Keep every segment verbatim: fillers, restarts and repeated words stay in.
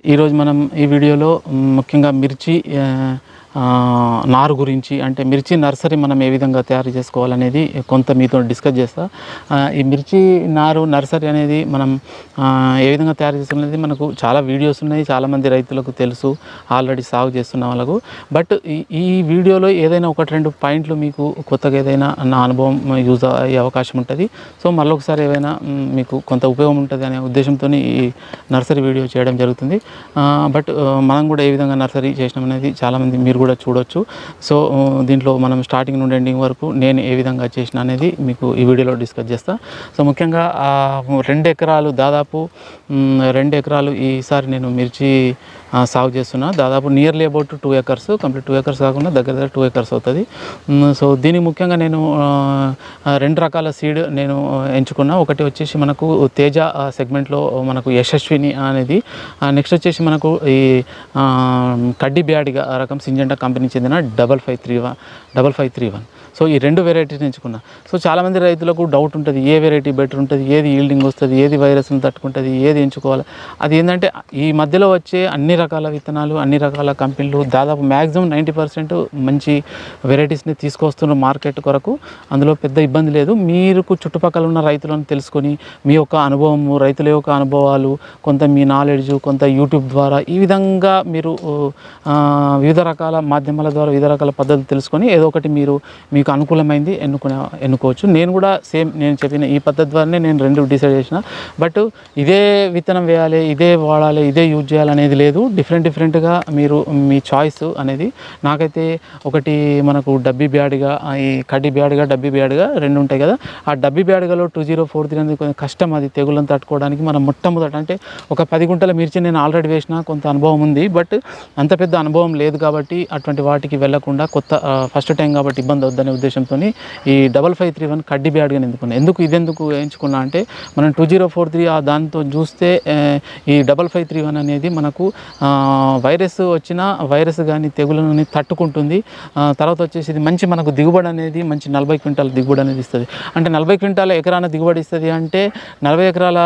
ఈరోజు మనం ఈ వీడియోలో ముఖ్యంగా మిర్చి నారు గురించి అంటే మిర్చి నర్సరీ మనం ఏ విధంగా తయారు చేసుకోవాలనేది కొంత మీతో డిస్కస్ చేస్తా. ఈ మిర్చి నారు నర్సరీ అనేది మనం ఏ విధంగా తయారు చేసుకోవాలనేది మనకు చాలా వీడియోస్ ఉన్నాయి, చాలామంది రైతులకు తెలుసు ఆల్రెడీ సాగు చేస్తున్న వాళ్ళకు. బట్ ఈ వీడియోలో ఏదైనా ఒకటి రెండు పాయింట్లు మీకు కొత్తగా ఏదైనా నా అనుభవం యూజ్ అయ్యే అవకాశం ఉంటుంది. సో మళ్ళీ ఒకసారి ఏదైనా మీకు కొంత ఉపయోగం ఉంటుంది అనే ఉద్దేశంతో ఈ నర్సరీ వీడియో చేయడం జరుగుతుంది. బట్ మనం కూడా ఏ విధంగా నర్సరీ చేసినాం అనేది చాలామంది మీరు కూడా చూడొచ్చు. సో దీంట్లో మనం స్టార్టింగ్ నుండి ఎండింగ్ వరకు నేను ఏ విధంగా చేసిన అనేది మీకు ఈ వీడియోలో డిస్కస్ చేస్తా. సో ముఖ్యంగా రెండు ఎకరాలు దాదాపు రెండు ఎకరాలు ఈసారి నేను మిర్చి సాగు చేస్తున్నా. దాదాపు nearly about two acres complete two acres కాకుండా దగ్గర దగ్గర టూ ఎకర్స్ అవుతుంది. సో దీనికి ముఖ్యంగా నేను రెండు రకాల సీడ్ నేను ఎంచుకున్నా. ఒకటి వచ్చేసి మనకు తేజ సెగ్మెంట్లో మనకు యశస్విని అనేది, నెక్స్ట్ వచ్చేసి మనకు ఈ కడ్డీ బ్యాడిగా రకం సింజెంటా కంపెనీ చెందిన double five three one double five three one so ఈ రెండు వెరైటీస్ ఎంచుకున్నా. సో చాలామంది రైతులకు డౌట్ ఉంటుంది, ఏ వెరైటీ బెటర్ ఉంటుంది, ఏది ఈల్డింగ్ వస్తుంది, ఏది వైరస్ని తట్టుకుంటుంది, ఏది ఎంచుకోవాలి. అది ఏంటంటే ఈ మధ్యలో వచ్చే అన్ని రకాల విత్తనాలు అన్ని రకాల కంపెనీలు దాదాపు మ్యాక్సిమం నైంటీ పర్సెంట్ మంచి వెరైటీస్ని తీసుకొస్తున్నారు మార్కెట్ కొరకు. అందులో పెద్ద ఇబ్బంది లేదు. మీరు చుట్టుపక్కల ఉన్న రైతులను తెలుసుకొని మీ యొక్క అనుభవము, రైతుల యొక్క అనుభవాలు, కొంత మీ నాలెడ్జ్, కొంత యూట్యూబ్ ద్వారా ఈ విధంగా మీరు వివిధ రకాల మాధ్యమాల ద్వారా వివిధ రకాల పద్ధతులు తెలుసుకొని ఏదో ఒకటి మీరు మీకు అనుకూలమైంది ఎన్నుకునే ఎన్నుకోవచ్చు. నేను కూడా సేమ్ నేను చెప్పిన ఈ పద్ధతి ద్వారానే నేను రెండు డిసైడ్ చేసిన. బట్ ఇదే విత్తనం వేయాలి, ఇదే వాడాలి, ఇదే యూజ్ చేయాలి అనేది లేదు. డిఫరెంట్ డిఫరెంట్గా మీరు మీ చాయిస్ అనేది. నాకైతే ఒకటి మనకు డబ్బీ బ్యాడ్గా, ఈ కడ్డీ బ్యాడ్గా డబ్బీ బ్యాడ్గా రెండు ఉంటాయి కదా. ఆ డబ్బీ బ్యాడ్గాలో టూ జీరో ఫోర్ త్రీ అనేది కొంచెం కష్టం, అది తెగులను తట్టుకోవడానికి. మనం మొట్టమొదట అంటే ఒక పది గుంటల మిర్చి నేను ఆల్రెడీ వేసిన, కొంత అనుభవం ఉంది. బట్ అంత పెద్ద అనుభవం లేదు కాబట్టి అటువంటి వాటికి వెళ్లకుండా కొత్త ఫస్ట్ టైం కాబట్టి ఇబ్బంది వద్దనే ఉద్దేశంతో ఈ డబల్ ఫైవ్ త్రీ వన్ కడ్డీ బ్యాడ్గా ఎందుకున్నా. ఎందుకు ఇదెందుకు ఎంచుకున్నా అంటే మనం టూ జీరో ఫోర్ త్రీ ఆ దాంతో చూస్తే ఈ డబల్ ఫైవ్ త్రీ వన్ అనేది మనకు వైరస్ వచ్చిన వైరస్ కానీ తెగులని తట్టుకుంటుంది. తర్వాత వచ్చేసి ఇది మంచి మనకు దిగుబడి అనేది మంచి నలభై క్వింటాల దిగుబడి అనేది ఇస్తుంది. అంటే నలభై క్వింటాల ఎకరాన దిగుబడి ఇస్తుంది అంటే నలభై ఎకరాల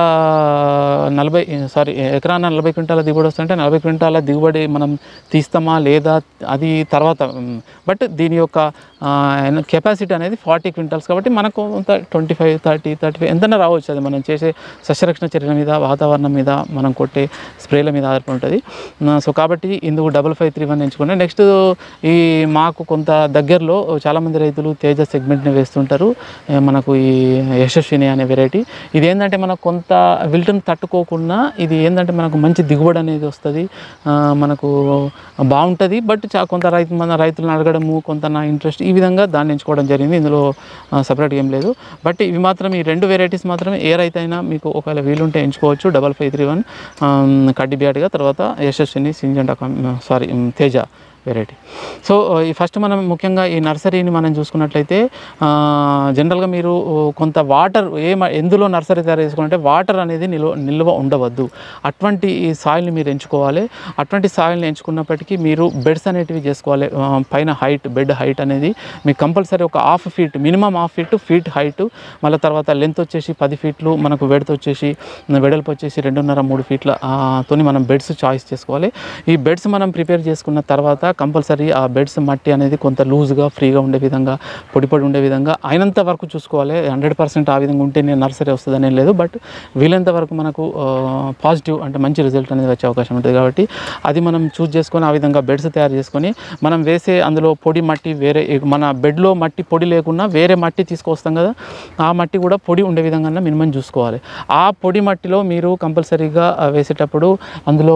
నలభై సారీ ఎకరాన నలభై క్వింటాల దిగుబడి వస్తుంటే నలభై క్వింటాల దిగుబడి మనం తీస్తామా లేదా అది తర్వాత. బట్ దీని యొక్క కెపాసిటీ అనేది ఫార్టీ క్వింటాల్స్ కాబట్టి మనకు కొంత twenty five thirty thirty five ఎంతైనా రావచ్చు. అది మనం చేసే సస్యరక్షణ చర్యల మీద, వాతావరణం మీద, మనం కొట్టే స్ప్రేల మీద ఆధారపడి ఉంటుంది. సో కాబట్టి ఇందుకు డబల్ ఫైవ్ త్రీ వన్ ఎంచుకున్నాను. నెక్స్ట్ ఈ మాకు కొంత దగ్గరలో చాలామంది రైతులు తేజ సెగ్మెంట్ని వేస్తుంటారు. మనకు ఈ యశస్విని అనే వెరైటీ ఇది ఏంటంటే మనకు కొంత విల్టన్ తట్టుకోకుండా ఇది ఏంటంటే మనకు మంచి దిగుబడి అనేది వస్తుంది, మనకు బాగుంటుంది. బట్ చా కొంత రైతు మన రైతులను అడగడము, కొంత నా ఇంట్రెస్ట్, ఈ విధంగా దాన్ని ఎంచుకోవడం జరిగింది. ఇందులో సపరేట్గా ఏం లేదు. బట్ ఇవి మాత్రం ఈ రెండు వెరైటీస్ మాత్రమే ఏ రైతు అయినా మీకు ఒకవేళ వీలుంటే ఎంచుకోవచ్చు. డబల్ ఫైవ్ త్రీ వన్ కడ్డీ బ్యాడ్గా, తర్వాత Yashaswini Syngenta sorry Teja variety. So ఈ ఫస్ట్ మనం ముఖ్యంగా ఈ నర్సరీని మనం చూసుకున్నట్లయితే జనరల్గా మీరు కొంత వాటర్ ఏ ఎందులో నర్సరీ తయారు చేసుకోవాలంటే వాటర్ అనేది నిల్వ నిల్వ ఉండవద్దు. అటువంటి సాయిల్ని మీరు ఎంచుకోవాలి. అటువంటి సాయిల్ని ఎంచుకున్నప్పటికీ మీరు బెడ్స్ అనేటివి చేసుకోవాలి. పైన హైట్ బెడ్ హైట్ అనేది మీకు కంపల్సరీ ఒక half feet minimum half feet feet height, మళ్ళీ తర్వాత లెంత్ వచ్చేసి పది ఫీట్లు, మనకు వెడత్ వచ్చేసి వెడల్పు వచ్చేసి రెండున్నర మూడు ఫీట్ల తోని మనం బెడ్స్ చాయిస్ చేసుకోవాలి. ఈ బెడ్స్ మనం ప్రిపేర్ చేసుకున్న తర్వాత కంపల్సరీ ఆ బెడ్స్ మట్టి అనేది కొంత లూజ్గా ఫ్రీగా ఉండే విధంగా, పొడి పొడి ఉండే విధంగా అయినంత వరకు చూసుకోవాలి. హండ్రెడ్ పర్సెంట్ ఆ విధంగా ఉంటే నేను నర్సరీ వస్తుందని లేదు. బట్ వీలైనంత వరకు మనకు పాజిటివ్ అంటే మంచి రిజల్ట్ అనేది వచ్చే అవకాశం ఉంటుంది. కాబట్టి అది మనం చూస్ చేసుకొని ఆ విధంగా బెడ్స్ తయారు చేసుకొని మనం వేసే అందులో పొడి మట్టి వేరే, మన బెడ్లో మట్టి పొడి లేకుండా వేరే మట్టి తీసుకొస్తాం కదా, ఆ మట్టి కూడా పొడి ఉండే విధంగా మినిమం చూసుకోవాలి. ఆ పొడి మట్టిలో మీరు కంపల్సరీగా వేసేటప్పుడు అందులో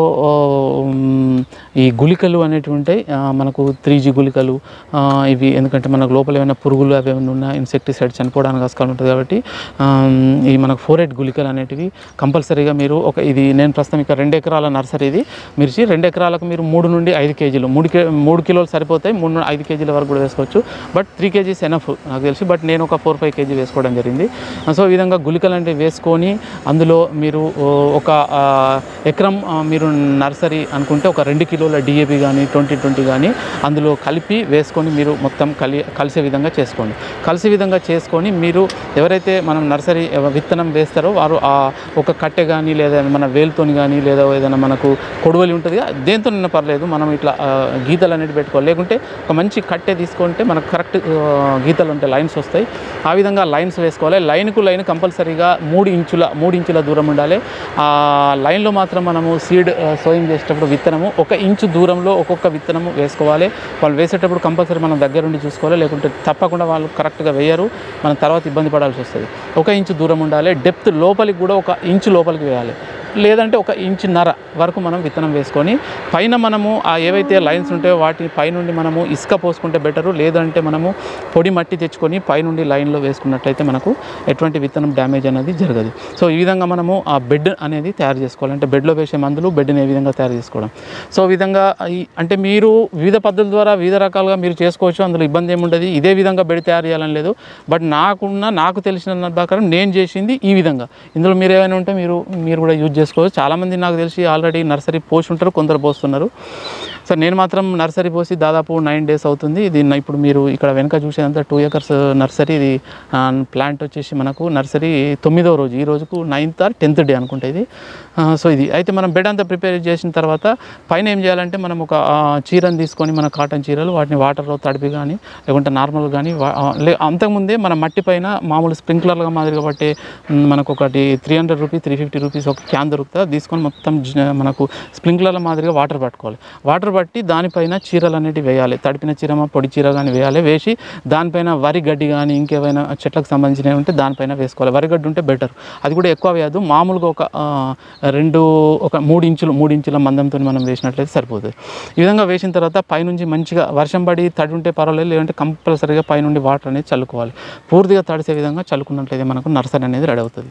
ఈ గుళికలు అనేటివి ఉంటాయి, మనకు త్రీ జీ గుళికలు ఇవి. ఎందుకంటే మనకు లోపల ఏమైనా పురుగులు అవి ఏమైనా ఉన్నా ఇన్సెక్టిసైడ్ చనిపోవడానికి ఆస్కారం ఉంటుంది. కాబట్టి ఈ మనకు ఫోర్ ఎయిట్ గుళికలు అనేటివి కంపల్సరీగా మీరు ఒక ఇది నేను ప్రస్తుతం ఇక్కడ రెండు ఎకరాల నర్సరీ ఇది మిర్చి. రెండు ఎకరాలకు మీరు మూడు నుండి ఐదు కేజీలు మూడు కే మూడు కిలోలు సరిపోతాయి. మూడు నుండి ఐదు కేజీల వరకు కూడా వేసుకోవచ్చు. బట్ త్రీ కేజీస్ ఎనఫ్ నాకు తెలిసి. బట్ నేను ఒక ఫోర్ ఫైవ్ కేజీ వేసుకోవడం జరిగింది. సో ఈ విధంగా గుళికలు అంటే వేసుకొని అందులో మీరు ఒక ఎకరం మీరు నర్సరీ అనుకుంటే ఒక రెండు కిలోల డిఏపి కానీ ట్వంటీ ట్వంటీ నైంటీ కానీ అందులో కలిపి వేసుకొని మీరు మొత్తం కలి కలిసే విధంగా చేసుకోండి. కలిసే విధంగా చేసుకొని మీరు ఎవరైతే మనం నర్సరీ విత్తనం వేస్తారో వారు ఆ ఒక కట్టె కానీ లేదా మన వేలుతోని కానీ లేదా ఏదైనా మనకు కొడవలి ఉంటుంది దేంతోనైనా పర్లేదు, మనం ఇట్లా గీతలు అనేది పెట్టుకోవాలి. లేకుంటే ఒక మంచి కట్టె తీసుకుంటే మనకు కరెక్ట్ గీతలు ఉంటాయి, లైన్స్ వస్తాయి. ఆ విధంగా లైన్స్ వేసుకోవాలి. లైన్కు లైన్ కంపల్సరీగా మూడు ఇంచుల మూడు ఇంచుల దూరం ఉండాలి. ఆ లైన్లో మాత్రం మనము సీడ్ సోయింగ్ చేసేటప్పుడు విత్తనము ఒక ఇంచు దూరంలో ఒక్కొక్క విత్తనము వేసుకోవాలి. వాళ్ళు వేసేటప్పుడు కంపల్సరీ మనం దగ్గరుండి చూసుకోవాలి, లేకుంటే తప్పకుండా వాళ్ళు కరెక్ట్గా వేయరు, మనం తర్వాత ఇబ్బంది పడాల్సి వస్తుంది. ఒక ఇంచు దూరం ఉండాలి. డెప్త్ లోపలికి కూడా ఒక ఇంచు లోపలికి వేయాలి, లేదంటే ఒక ఇంచున్నర వరకు మనం విత్తనం వేసుకొని పైన మనము ఆ ఏవైతే లైన్స్ ఉంటాయో వాటి పైనుండి మనము ఇసుక పోసుకుంటే బెటరు, లేదంటే మనము పొడి మట్టి తెచ్చుకొని పైనుండి లైన్లో వేసుకున్నట్లయితే మనకు ఎటువంటి విత్తనం డ్యామేజ్ అనేది జరగదు. సో ఈ విధంగా మనము ఆ బెడ్ అనేది తయారు చేసుకోవాలి. అంటే బెడ్లో వేసే మందులు బెడ్ని ఏ విధంగా తయారు చేసుకోవడం. సో ఈ విధంగా అంటే మీరు వివిధ పద్ధతుల ద్వారా వివిధ రకాలుగా మీరు చేసుకోవచ్చు, అందులో ఇబ్బంది ఏముండదు. ఇదే విధంగా బెడ్ తయారు చేయాలని లేదు, బట్ నాకున్న నాకు తెలిసిన ప్రకారం నేను చేసింది ఈ విధంగా. ఇందులో మీరు ఏమైనా ఉంటే మీరు మీరు కూడా యూజ్ చేసుకోవచ్చు. చాలామంది నాకు తెలిసి ఆల్రెడీ నర్సరీ పోసి ఉంటారు, కొందరు పోస్తున్నారు. సో నేను మాత్రం నర్సరీ పోసి దాదాపు నైన్ డేస్ అవుతుంది. ఇది ఇప్పుడు మీరు ఇక్కడ వెనక చూసేదంతా టూ ఏకర్స్ నర్సరీ. ఇది ప్లాంట్ వచ్చేసి మనకు నర్సరీ తొమ్మిదో రోజు, ఈ రోజుకు నైన్త్ ఆర్ టెన్త్ డే అనుకుంటా ఇది. సో ఇది అయితే మనం బెడ్ అంతా ప్రిపేర్ చేసిన తర్వాత పైన ఏం చేయాలంటే మనం ఒక చీరను తీసుకొని మన కాటన్ చీరలు వాటిని వాటర్లో తడిపి కానీ లేకుంటే నార్మల్ కానీ అంతకుముందే మన మట్టి పైన మామూలు స్ప్రింక్లర్గా మాదిరిగా పట్టే మనకు ఒకటి three hundred rupees three fifty rupees ఒక క్యాన్ దొరుకుతుంది. తీసుకొని మొత్తం మనకు స్ప్రింక్లర్ల మాదిరిగా వాటర్ పట్టుకోవాలి. వాటర్ పట్టి దానిపైన చీరలు అనేవి వేయాలి. తడిపిన చీరమా పొడి చీర కానీ వేయాలి. వేసి దానిపైన వరి గడ్డి కానీ ఇంకేమైనా చెట్లకు సంబంధించినవి ఉంటే దానిపైన వేసుకోవాలి. వరి గడ్డి ఉంటే బెటర్, అది కూడా ఎక్కువ వేయద్దు. మామూలుగా ఒక రెండు ఒక మూడు ఇంచులు మూడు ఇంచుల మందంతో మనం వేసినట్లయితే సరిపోతుంది. ఈ విధంగా వేసిన తర్వాత పైనుంచి మంచిగా వర్షం పడి తడి ఉంటే పర్వాలేదు, లేదంటే కంపల్సరీగా పైనుండి వాటర్ అనేది చల్లుకోవాలి. పూర్తిగా తడిసే విధంగా చల్లుకున్నట్లయితే మనకు నర్సరీ అనేది రెడీ అవుతుంది.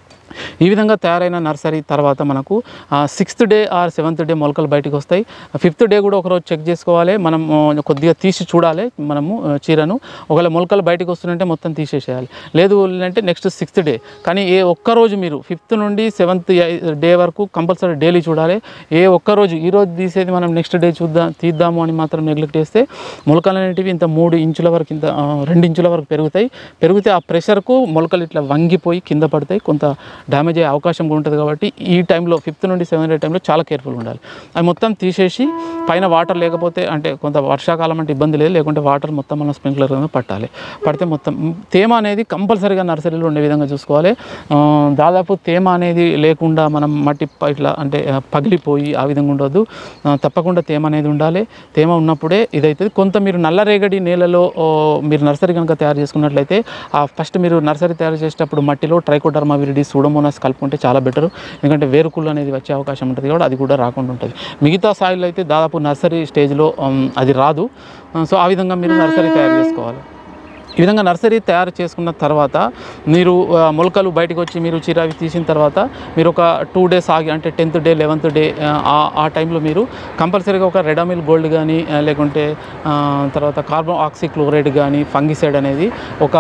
ఈ విధంగా తయారైన నర్సరీ తర్వాత మనకు sixth day or seventh day మొలకలు బయటకు వస్తాయి. ఫిఫ్త్ డే కూడా ఒకరోజు చెక్ చేసుకోవాలి, మనం కొద్దిగా తీసి చూడాలి మనము చీరను. ఒకవేళ మొలకలు బయటకు వస్తుందంటే మొత్తం తీసేసేయాలి, లేదు అంటే నెక్స్ట్ సిక్స్త్ డే. కానీ ఏ ఒక్కరోజు మీరు ఫిఫ్త్ నుండి సెవెంత్ డే వరకు కంపల్సరీ డైలీ చూడాలి. ఏ ఒక్కరోజు ఈరోజు తీసేది మనం నెక్స్ట్ డే చూద్దాం తీద్దాము అని మాత్రం నెగ్లెక్ట్ చేస్తే మొలకలు అనేటివి ఇంత మూడు ఇంచుల వరకు ఇంత రెండు ఇంచుల వరకు పెరుగుతాయి. పెరిగితే ఆ ప్రెషర్కు మొలకలు ఇట్లా వంగిపోయి కింద పడతాయి, కొంత డ్యామేజ్ అయ్యే అవకాశం కూడా ఉంటుంది. కాబట్టి ఈ టైంలో ఫిఫ్త్ నుండి సెవెంత్ డే టైంలో చాలా కేర్ఫుల్గా ఉండాలి. అవి మొత్తం తీసేసి పైన వాటర్ లేకపోతే అంటే కొంత వర్షాకాలం అంటే ఇబ్బంది లేదు, లేకుంటే వాటర్ మొత్తం మనం స్ప్రింక్లర్ పట్టాలి. పడితే మొత్తం తేమ అనేది కంపల్సరీగా నర్సరీలో ఉండే విధంగా చూసుకోవాలి. దాదాపు తేమ అనేది లేకుండా మనం మట్టి ఇట్లా అంటే పగిలిపోయి ఆ విధంగా ఉండొద్దు. తప్పకుండా తేమ అనేది ఉండాలి. తేమ ఉన్నప్పుడే ఇదైతుంది. కొంత మీరు నల్లరేగడి నేలలో మీరు నర్సరీ కనుక తయారు చేసుకున్నట్లయితే ఫస్ట్ మీరు నర్సరీ తయారు చేసేటప్పుడు మట్టిలో ట్రైకోడర్మా విరిడి సూడోమోనాస్ కలుపుకుంటే చాలా బెటర్. ఎందుకంటే వేరుకుళ్ళు అనేది వచ్చే అవకాశం ఉంటుంది కాబట్టి అది కూడా రాకుండా ఉంటుంది. మిగతా సాయిల్ అయితే దాదాపు నర్సరీ స్టేజ్లో అది రాదు. సో ఆ విధంగా మీరు నర్సరీ తయారు చేసుకోవాలి. ఈ విధంగా నర్సరీ తయారు చేసుకున్న తర్వాత మీరు మొలకలు బయటకు వచ్చి మీరు చీరావి తీసిన తర్వాత మీరు ఒక టూ డేస్ ఆగి అంటే టెన్త్ డే లెవెన్త్ డే ఆ టైంలో మీరు కంపల్సరీగా ఒక రెడామిల్ గోల్డ్ కానీ లేకుంటే తర్వాత కార్బన్ ఆక్సిక్లోరైడ్ కానీ ఫంగిసైడ్ అనేది ఒక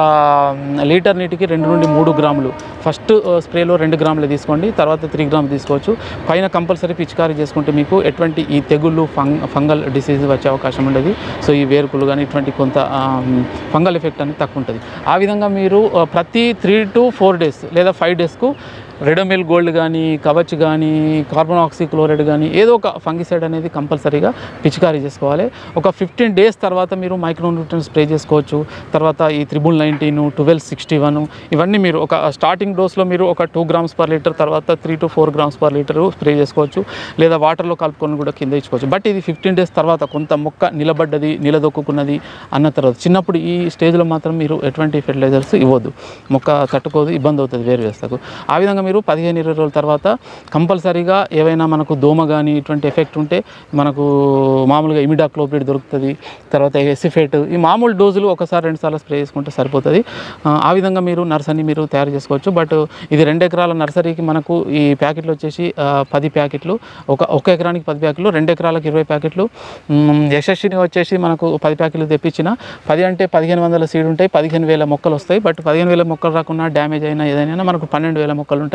లీటర్ నీటికి రెండు నుండి మూడు గ్రాములు ఫస్ట్ స్ప్రేలో రెండు గ్రాములు తీసుకోండి, తర్వాత త్రీ గ్రాములు తీసుకోవచ్చు. పైన కంపల్సరీ పిచికారీ చేసుకుంటే మీకు ఎటువంటి ఈ తెగుళ్ళు ఫంగ్ ఫంగల్ డిసీజ్ వచ్చే అవకాశం ఉండదు. సో ఈ వేరుకులు కానీ ఇటువంటి కొంత ఫంగల్ ఎఫెక్ట్ అనేది తక్కువ ఉంటుంది. ఆ విధంగా మీరు ప్రతి త్రీ టు ఫోర్ డేస్ లేదా ఫైవ్ డేస్కు రెడోమిల్ గోల్డ్ కానీ కవచ్ కానీ కార్బన్ ఆక్సిక్లోరైడ్ కానీ ఏదో ఒక ఫంగిసైడ్ అనేది కంపల్సరీగా పిచికారీ చేసుకోవాలి. ఒక ఫిఫ్టీన్ డేస్ తర్వాత మీరు మైక్రోన్యూట్రియన్ స్ప్రే చేసుకోవచ్చు. తర్వాత ఈ triple nineteen twelve sixty one ఇవన్నీ మీరు ఒక స్టార్టింగ్ డోస్లో మీరు ఒక టూ గ్రామ్స్ పర్ లీటర్ తర్వాత three to four grams per litre spray చేసుకోవచ్చు, లేదా వాటర్లో కలుపుకొని కూడా కింద ఇచ్చుకోవచ్చు. బట్ ఇది ఫిఫ్టీన్ డేస్ తర్వాత కొంత మొక్క నిలబడ్డది నిలదొక్కున్నది అన్న తర్వాత చిన్నప్పుడు ఈ స్టేజ్లో మాత్రం మీరు ఎటువంటి ఫెర్టిలైజర్స్ ఇవ్వద్దు, మొక్క తట్టుకోదు, ఇబ్బంది అవుతుంది వేరు వేస్తాకు. ఆ విధంగా మీరు పదిహేను ఇరవై రోజుల తర్వాత కంపల్సరీగా ఏవైనా మనకు దోమ కానీ ఇటువంటి ఎఫెక్ట్ ఉంటే మనకు మామూలుగా ఇమిడాక్లోపిడ్ దొరుకుతుంది, తర్వాత ఎసిఫేట్ ఈ మామూలు డోజులు ఒకసారి రెండు సార్లు స్ప్రే చేసుకుంటే సరిపోతుంది. ఆ విధంగా మీరు నర్సరీ మీరు తయారు చేసుకోవచ్చు. బట్ ఇది రెండు ఎకరాల నర్సరీకి మనకు ఈ ప్యాకెట్లు వచ్చేసి పది ప్యాకెట్లు, ఒక ఒక ఎకరానికి పది ప్యాకెట్లు, రెండు ఎకరాలకు ఇరవై ప్యాకెట్లు, యశస్విని వచ్చేసి మనకు పది ప్యాకెట్లు తెప్పించిన పది అంటే పదిహేను వందల సీడ్ ఉంటాయి, పదిహేను వేల మొక్కలు వస్తాయి. బట్ పదిహేను వేల మొక్కలు రాకుండా డ్యామేజ్ అయినా ఏదైనా మనకు పన్నెండు వేల మొక్కలు ఉంటాయి.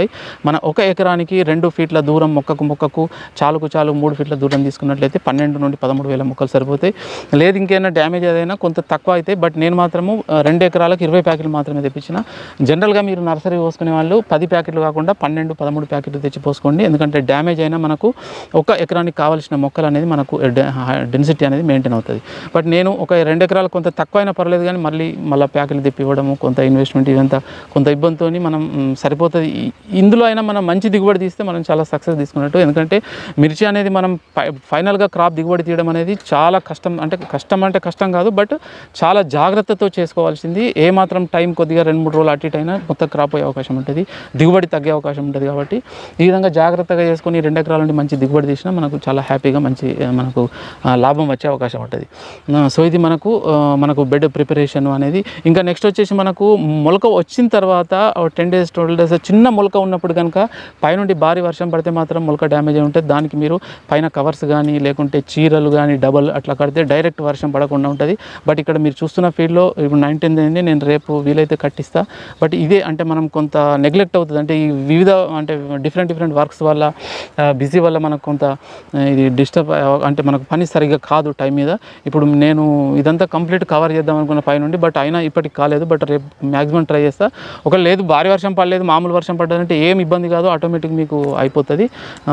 ఉంటాయి. మన ఒక ఎకరానికి రెండు ఫీట్ల దూరం మొక్కకు మొక్కకు చాలుకు చాలు మూడు ఫీట్ల దూరం తీసుకున్నట్లయితే పన్నెండు నుండి పదమూడు వేల మొక్కలు సరిపోతాయి. లేదు ఇంకేమైనా డ్యామేజ్ ఏదైనా కొంత తక్కువ అయితే, బట్ నేను మాత్రము రెండు ఎకరాలకు ఇరవై ప్యాకెట్లు మాత్రమే తెప్పించిన. జనరల్గా మీరు నర్సరీ పోసుకునే వాళ్ళు పది ప్యాకెట్లు కాకుండా పన్నెండు పదమూడు ప్యాకెట్లు తెచ్చి పోసుకోండి. ఎందుకంటే డ్యామేజ్ అయినా మనకు ఒక ఎకరానికి కావాల్సిన మొక్కలు అనేది మనకు డెన్సిటీ అనేది మెయింటైన్ అవుతుంది. బట్ నేను ఒక రెండు ఎకరాలు కొంత తక్కువ అయినా పర్లేదు, కానీ మళ్ళీ మళ్ళీ ప్యాకెట్లు తెప్పి ఇవ్వడము కొంత ఇన్వెస్ట్మెంట్ ఇదంతా కొంత ఇబ్బందితో మనం సరిపోతుంది. ఇందులో అయినా మనం మంచి దిగుబడి తీస్తే మనం చాలా సక్సెస్ తీసుకున్నట్టు. ఎందుకంటే మిర్చి అనేది మనం ఫైనల్గా క్రాప్ దిగుబడి తీయడం అనేది చాలా కష్టం. అంటే కష్టం అంటే కష్టం కాదు, బట్ చాలా జాగ్రత్తతో చేసుకోవాల్సింది. ఏ మాత్రం టైం కొద్దిగా రెండు మూడు రోజులు అటు ఇటు అయినా మొత్తం క్రాప్ అయ్యే అవకాశం ఉంటుంది, దిగుబడి తగ్గే అవకాశం ఉంటుంది. కాబట్టి ఈ విధంగా జాగ్రత్తగా చేసుకొని రెండు ఎకరాల నుండి మంచి దిగుబడి తీసినా మనకు చాలా హ్యాపీగా మంచి మనకు లాభం వచ్చే అవకాశం ఉంటుంది. సో ఇది మనకు మనకు బెడ్ ప్రిపరేషన్ అనేది. ఇంకా నెక్స్ట్ వచ్చేసి మనకు మొలక వచ్చిన తర్వాత టెన్ డేస్ ట్వెల్వ్ డేస్ చిన్న మొలక ఉన్నప్పుడు కనుక పైనుండి భారీ వర్షం పడితే మాత్రం మొలక డ్యామేజ్ అయి ఉంటుంది. దానికి మీరు పైన కవర్స్ కానీ లేకుంటే చీరలు కానీ డబల్ అట్లా కడితే డైరెక్ట్ వర్షం పడకుండా ఉంటుంది. బట్ ఇక్కడ మీరు చూస్తున్న ఫీల్డ్లో ఇప్పుడు నైన్టీన్ అండి, నేను రేపు వీలైతే కట్టిస్తా. బట్ ఇదే అంటే మనం కొంత నెగ్లెక్ట్ అవుతుంది. అంటే ఈ వివిధ అంటే డిఫరెంట్ డిఫరెంట్ వర్క్స్ వల్ల బిజీ వల్ల మనకు కొంత ఇది డిస్టర్బ్ అంటే మనకు పని సరిగ్గా కాదు టైం మీద. ఇప్పుడు నేను ఇదంతా కంప్లీట్ కవర్ చేద్దాం అనుకున్న పైనుండి, బట్ అయినా ఇప్పటికి కాలేదు. బట్ రేపు మ్యాక్సిమం ట్రై చేస్తా. ఒక లేదు భారీ వర్షం పడలేదు, మామూలు వర్షం పడ్డదంటే ఏం ఇబ్బంది కాదు, ఆటోమేటిక్ మీకు అయిపోతుంది,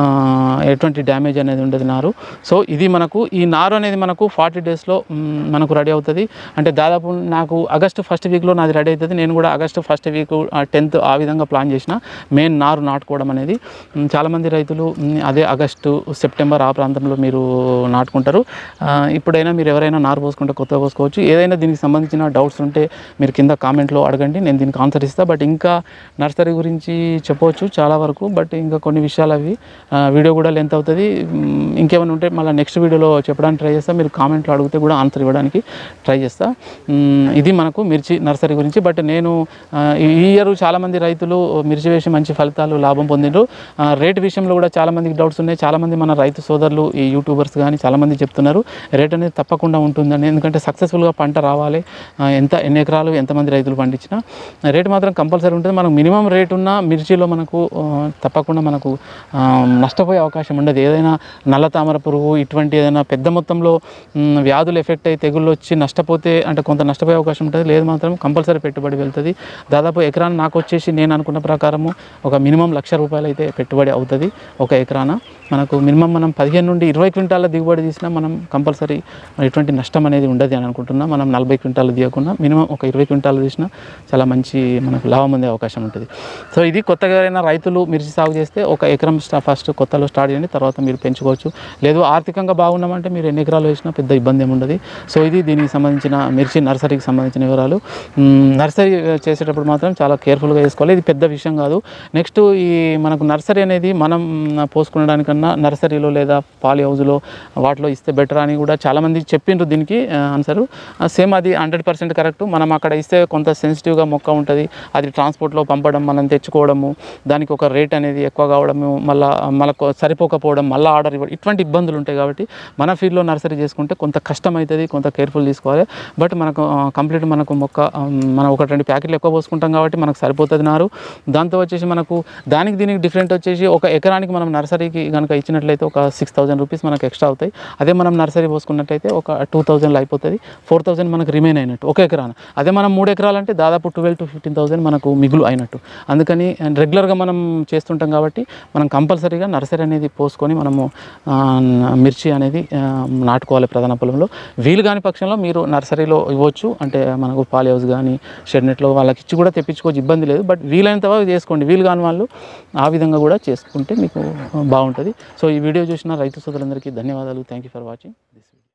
ఎటువంటి డ్యామేజ్ అనేది ఉండదు నారు. సో ఇది మనకు ఈ నారు అనేది మనకు ఫార్టీ డేస్లో మనకు రెడీ అవుతుంది. అంటే దాదాపు నాకు ఆగస్టు ఫస్ట్ వీక్లో నాది రెడీ అవుతుంది. నేను కూడా ఆగస్టు ఫస్ట్ వీక్ టెన్త్ ఆ విధంగా ప్లాన్ చేసిన మెయిన్ నారు నాటుకోవడం అనేది. చాలామంది రైతులు అదే ఆగస్టు సెప్టెంబర్ ఆ ప్రాంతంలో మీరు నాటుకుంటారు. ఇప్పుడైనా మీరు ఎవరైనా నారు పోసుకుంటే కొత్తగా పోసుకోవచ్చు. ఏదైనా దీనికి సంబంధించిన డౌట్స్ ఉంటే మీరు కింద కామెంట్లో అడగండి, నేను దీనికి ఆన్సర్ ఇస్తాను. బట్ ఇంకా నర్సరీ గురించి చెప్పవచ్చు చాలా వరకు, బట్ ఇంకా కొన్ని విషయాలు అవి వీడియో కూడా లెంత్ అవుతుంది. ఇంకేమైనా ఉంటే మళ్ళీ నెక్స్ట్ వీడియోలో చెప్పడానికి ట్రై చేస్తా. మీరు కామెంట్లో అడిగితే కూడా ఆన్సర్ ఇవ్వడానికి ట్రై చేస్తా. ఇది మనకు మిర్చి నర్సరీ గురించి. బట్ నేను ఈ ఇయర్ చాలామంది రైతులు మిర్చి వేసి మంచి ఫలితాలు లాభం పొందిండ్రు. రేట్ విషయంలో కూడా చాలామందికి డౌట్స్ ఉన్నాయి. చాలామంది మన రైతు సోదరులు ఈ యూట్యూబర్స్ కానీ చాలామంది చెప్తున్నారు రేట్ అనేది తప్పకుండా ఉంటుందని. ఎందుకంటే సక్సెస్ఫుల్గా పంట రావాలి, ఎంత ఎన్ని ఎకరాలు ఎంతమంది రైతులు పండించినా రేట్ మాత్రం కంపల్సరీ ఉంటుంది. మనకు మినిమం రేట్ ఉన్న మిర్చిలో మనకు తప్పకుండా మనకు నష్టపోయే అవకాశం ఉండదు. ఏదైనా నల్ల తామర పురుగు ఇటువంటి ఏదైనా పెద్ద మొత్తంలో వ్యాధులు ఎఫెక్ట్ అయ్యి తెగుళ్ళు వచ్చి నష్టపోతే అంటే కొంత నష్టపోయే అవకాశం ఉంటుంది. లేదు మాత్రం కంపల్సరీ పెట్టుబడి వెళ్తుంది. దాదాపు ఎకరాన నాకు వచ్చేసి నేను అనుకున్న ప్రకారము ఒక మినిమం లక్ష రూపాయలు అయితే పెట్టుబడి అవుతుంది ఒక ఎకరాన. మనకు మినిమం మనం పదిహేను నుండి ఇరవై క్వింటాల దిగుబడి తీసినా మనం కంపల్సరీ ఎటువంటి నష్టం అనేది ఉండదు అని అనుకుంటున్నా. మనం నలభై క్వింటాలు తీయకుండా మినిమం ఒక ఇరవై క్వింటాలు తీసినా చాలా మంచి మనకు లాభం పొందే అవకాశం ఉంటుంది. సో ఇది కొత్తగా అయినా రైతులు మిర్చి సాగు చేస్తే ఒక ఎకరం స్టా ఫస్ట్ కొత్తలో స్టార్ట్ చేయండి, తర్వాత మీరు పెంచుకోవచ్చు. లేదు ఆర్థికంగా బాగున్నామంటే మీరు ఎన్ని ఎకరాలు వేసినా పెద్ద ఇబ్బంది ఏమి ఉండదు. సో ఇది దీనికి సంబంధించిన మిర్చి నర్సరీకి సంబంధించిన వివరాలు. నర్సరీ చేసేటప్పుడు మాత్రం చాలా కేర్ఫుల్గా చేసుకోవాలి. ఇది పెద్ద విషయం కాదు. నెక్స్ట్ ఈ మనకు నర్సరీ అనేది మనం పోసుకునడానికన్నా నర్సరీలో లేదా పాలి హౌజ్లో వాటిలో ఇస్తే బెటర్ అని కూడా చాలామంది చెప్పిండ్రు దీనికి ఆన్సరు. సేమ్ అది హండ్రెడ్ పర్సెంట్ కరెక్ట్. మనం అక్కడ ఇస్తే కొంత సెన్సిటివ్గా మొక్క ఉంటుంది, అది ట్రాన్స్పోర్ట్లో పంపడం మనం తెచ్చుకోవడము, దానికి ఒక రేట్ అనేది ఎక్కువ కావడము, మళ్ళీ మనకు సరిపోకపోవడం, మళ్ళీ ఆర్డర్ ఇవ్వడం, ఇటువంటి ఇబ్బందులు ఉంటాయి. కాబట్టి మన ఫీల్డ్లో నర్సరీ చేసుకుంటే కొంత కష్టం అవుతుంది, కొంత కేర్ఫుల్ తీసుకోవాలి. బట్ మనకు కంప్లీట్ మనకు మొక్క మనం ఒకటి రెండు ప్యాకెట్లు ఎక్కువ పోసుకుంటాం కాబట్టి మనకు సరిపోతుంది నారు. దాంతో వచ్చేసి మనకు దానికి దీనికి డిఫరెంట్ వచ్చేసి ఒక ఎకరానికి మనం నర్సరీకి కనుక ఇచ్చినట్లయితే ఒక సిక్స్ థౌసండ్ రూపీస్ మనకు ఎక్స్ట్రా అవుతాయి. అదే మనం నర్సరీ పోసుకున్నట్లయితే ఒక టూ థౌసండ్లో అయిపోతుంది. ఫోర్ థౌసండ్ మనకు రిమైన్ అయినట్టు ఒక ఎకరాన. అదే మనం మూడు ఎకరాలు అంటే దాదాపు ట్వెల్వ్ టు ఫిఫ్టీన్ థౌసండ్ మనకు మిగులు అయినట్టు. అందుకని రెగ్యులర్గా మనం చేస్తుంటాం కాబట్టి మనం కంపల్సరీగా నర్సరీ అనేది పోసుకొని మనము మిర్చి అనేది నాటుకోవాలి ప్రధాన పొలంలో. వీలు కాని పక్షంలో మీరు నర్సరీలో ఇవ్వచ్చు. అంటే మనకు పాలి హౌస్ కానీ షెడ్ నెట్లో వాళ్ళకి ఇచ్చి కూడా తెప్పించుకోవచ్చు, ఇబ్బంది లేదు. బట్ వీలైనంత వరకు చేసుకోండి. వీలు కాని వాళ్ళు ఆ విధంగా కూడా చేసుకుంటే మీకు బాగుంటుంది. సో ఈ వీడియో చూసిన రైతు సోదరులందరికీ ధన్యవాదాలు. Thank you for watching this video.